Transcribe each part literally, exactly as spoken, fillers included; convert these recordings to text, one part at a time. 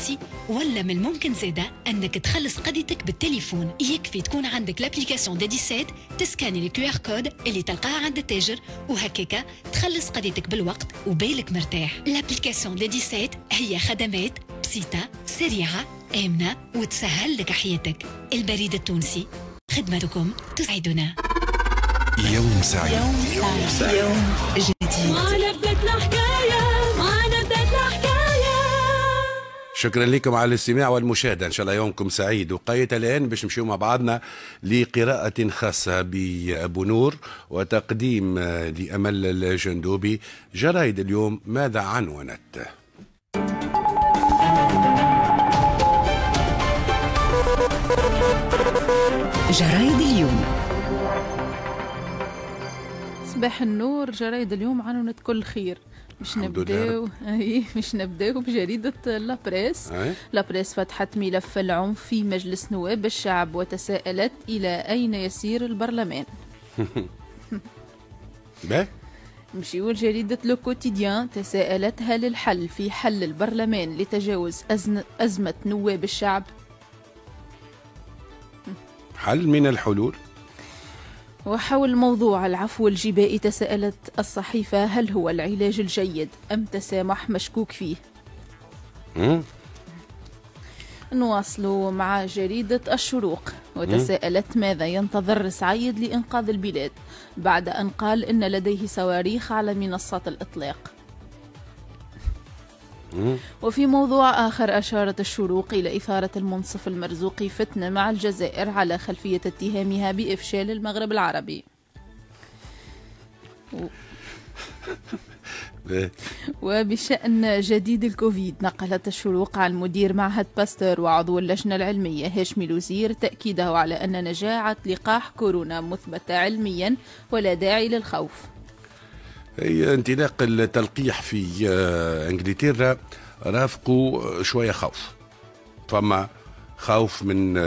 تونسي، ولا من الممكن زيدا أنك تخلص قضيتك بالتليفون. يكفي تكون عندك لابليكاسيون دي سبعة، تسكاني الكيو ار كود اللي تلقاه عند التاجر، وهكاكا تخلص قضيتك بالوقت وبالك مرتاح. لابليكاسيون دي سبعة هي خدمات بسيطة سريعة آمنة وتسهل لك حياتك. البريد التونسي، خدمتكم تسعدنا. يوم سعيد. يوم سعيد. يوم جديد. معنا بدتنا حكاية، معنا بدتنا حكاية. شكرا لكم على الاستماع والمشاهدة، إن شاء الله يومكم سعيد. وقاية الآن باش نمشيو مع بعضنا لقراءة خاصة بأبو نور وتقديم لأمل الجندوبي. جرايد اليوم ماذا عنونت؟ جرايد اليوم. صباح النور. جرايد اليوم عنونت كل خير. مش نبداو اي مش نبداو بجريدة لابريس. لابريس فتحت ملف العنف في مجلس نواب الشعب وتساءلت إلى أين يسير البرلمان. باهي مشيو جريدة لو كوتيديان، تساءلت هل الحل في حل البرلمان لتجاوز أزمة نواب الشعب؟ حل من الحلول. وحول موضوع العفو الجبائي تساءلت الصحيفة هل هو العلاج الجيد أم تسامح مشكوك فيه؟ مم. نواصل مع جريدة الشروق، وتساءلت ماذا ينتظر سعيد لإنقاذ البلاد بعد أن قال إن لديه صواريخ على منصات الإطلاق. وفي موضوع آخر أشارت الشروق إلى إثارة المنصف المرزوقي فتنة مع الجزائر على خلفية اتهامها بإفشال المغرب العربي. و... وبشأن جديد الكوفيد نقلت الشروق عن مدير معهد باستور وعضو اللجنة العلمية هاشمي الوزير تأكيده على أن نجاعة لقاح كورونا مثبتة علميا ولا داعي للخوف. هي انطلاق التلقيح في انجلترا رافقوا شويه خوف، فما خوف من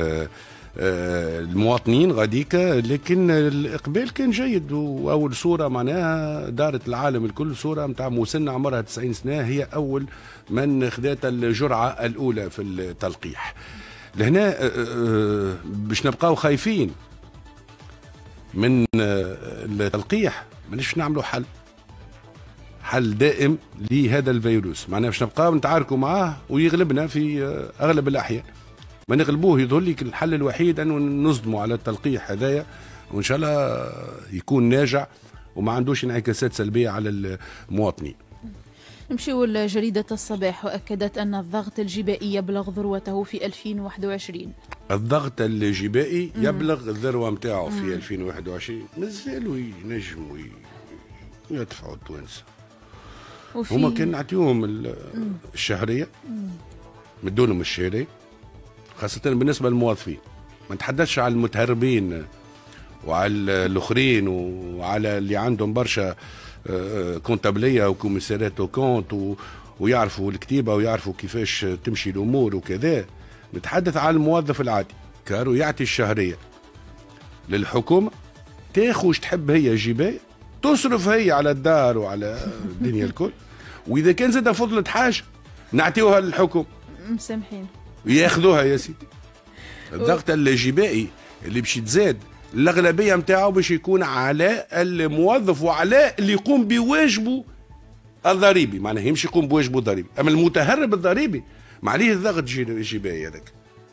المواطنين غاديك، لكن الاقبال كان جيد. واول صوره معناها دارت العالم الكل صوره نتاع مسنه عمرها تسعين سنه هي اول من خذات الجرعه الاولى في التلقيح. لهنا باش نبقاو خايفين من التلقيح، مانيش نعملوا حل حل دائم لهذا الفيروس، معناها باش نبقاو نتعاركوا معاه ويغلبنا في اغلب الاحيان. ما نغلبوه يظهر لك الحل الوحيد انه نصدموا على التلقيح هذايا، وان شاء الله يكون ناجع وما عندوش انعكاسات سلبيه على المواطنين. نمشيو لجريدة الصباح، وأكدت أن الضغط الجبائي يبلغ ذروته في ألفين وواحد وعشرين. الضغط الجبائي يبلغ الذروة متاعه في ألفين وواحد وعشرين، مازالوا ينجموا يدفعوا التوانسة. هما كان نعطيوهم الشهرية، مدوا لهم الشهرية، خاصة بالنسبة للموظفين. ما نتحدثش على المتهربين وعلى الآخرين وعلى اللي عندهم برشا كونتابلية وكوميسارات وكونت ويعرفوا الكتيبة ويعرفوا كيفاش تمشي الأمور وكذا. نتحدث على الموظف العادي، كارو يعطي الشهرية للحكومة، تاخوش تحب هي جباية، تصرف هي على الدار وعلى الدنيا الكل، وإذا كان زاد فضلت حاجة نعطيوها للحكومة مسامحين ياخذوها يا سيدي. الضغط الجبائي اللي باش يتزاد الأغلبية متاعه باش يكون على الموظف وعلى اللي يقوم بواجبه الضريبي، معناه يمشي يقوم بواجبه الضريبي. أما المتهرب الضريبي ما عليه الضغط الجبائي هذاك.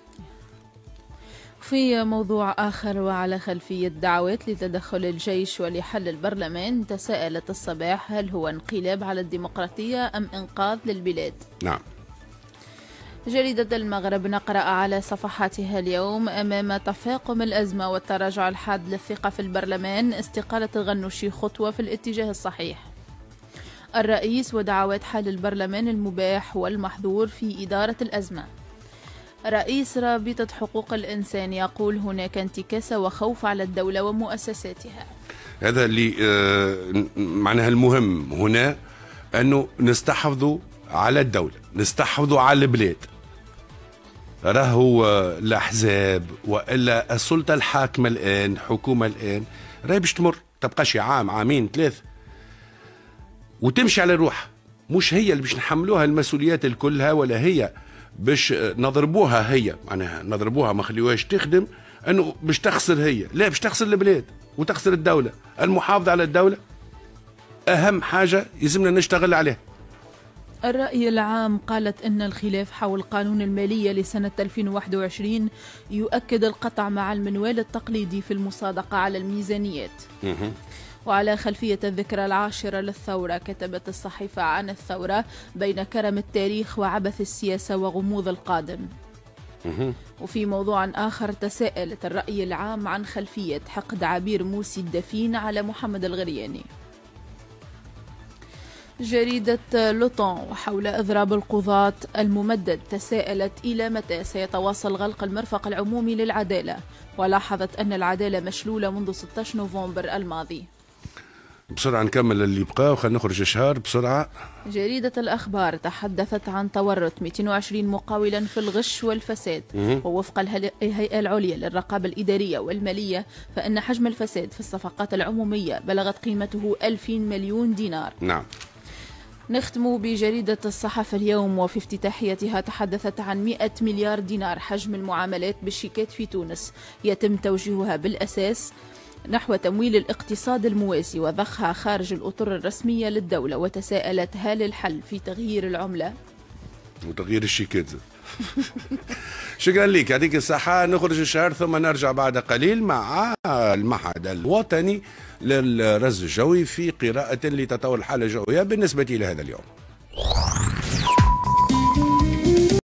في موضوع آخر، وعلى خلفية دعوات لتدخل الجيش ولحل البرلمان، تساءلت الصباح هل هو انقلاب على الديمقراطية أم إنقاذ للبلاد؟ نعم. جريدة المغرب نقرأ على صفحاتها اليوم أمام تفاقم الأزمة والتراجع الحاد للثقة في البرلمان، استقالة الغنوشي خطوة في الاتجاه الصحيح. الرئيس ودعوات حل البرلمان المباح والمحظور في إدارة الأزمة. رئيس رابطة حقوق الإنسان يقول هناك انتكاسة وخوف على الدولة ومؤسساتها. هذا اللي آه معناها المهم هنا، أنه نستحفظوا على الدولة، نستحفظوا على البلاد. راهو الأحزاب وإلا السلطة الحاكمة الآن، حكومة الآن راهي باش تمر، تبقاش عام عامين ثلاثة وتمشي على روحها. مش هي اللي باش نحملوها المسؤوليات الكلها، ولا هي باش نضربوها هي، معناها نضربوها ما خليوهاش تخدم، انه باش تخسر هي، لا باش تخسر البلاد وتخسر الدوله. المحافظه على الدوله اهم حاجه يلزمنا نشتغل عليها. الرأي العام قالت أن الخلاف حول قانون المالية لسنة ألفين وواحد وعشرين يؤكد القطع مع المنوال التقليدي في المصادقة على الميزانيات. وعلى خلفية الذكرى العاشرة للثورة كتبت الصحيفة عن الثورة بين كرم التاريخ وعبث السياسة وغموض القادم. وفي موضوع آخر تساءلت الرأي العام عن خلفية حقد عبير موسي الدفين على محمد الغرياني. جريدة لوطون وحول إضراب القضاة الممدد تساءلت إلى متى سيتواصل غلق المرفق العمومي للعدالة، ولاحظت أن العدالة مشلولة منذ ستة عشر نوفمبر الماضي. بسرعة نكمل اللي بقى وخلينا نخرج شهر بسرعة. جريدة الأخبار تحدثت عن تورط مئتين وعشرين مقاولا في الغش والفساد، ووفق الهيئة العليا للرقابة الإدارية والمالية فإن حجم الفساد في الصفقات العمومية بلغت قيمته ألفين مليون دينار. نعم. نختم بجريدة الصحافة اليوم وفي افتتاحيتها تحدثت عن مئة مليار دينار حجم المعاملات بالشيكات في تونس يتم توجيهها بالأساس نحو تمويل الاقتصاد الموازي وضخها خارج الأطر الرسمية للدولة، وتساءلت هل الحل في تغيير العملة وتغيير الشيكات؟ شكرا لك، يعطيك الصحة. نخرج الشهر ثم نرجع بعد قليل مع المعهد الوطني للرز الجوي في قراءة لتطور الحالة الجوية بالنسبة لهذا اليوم.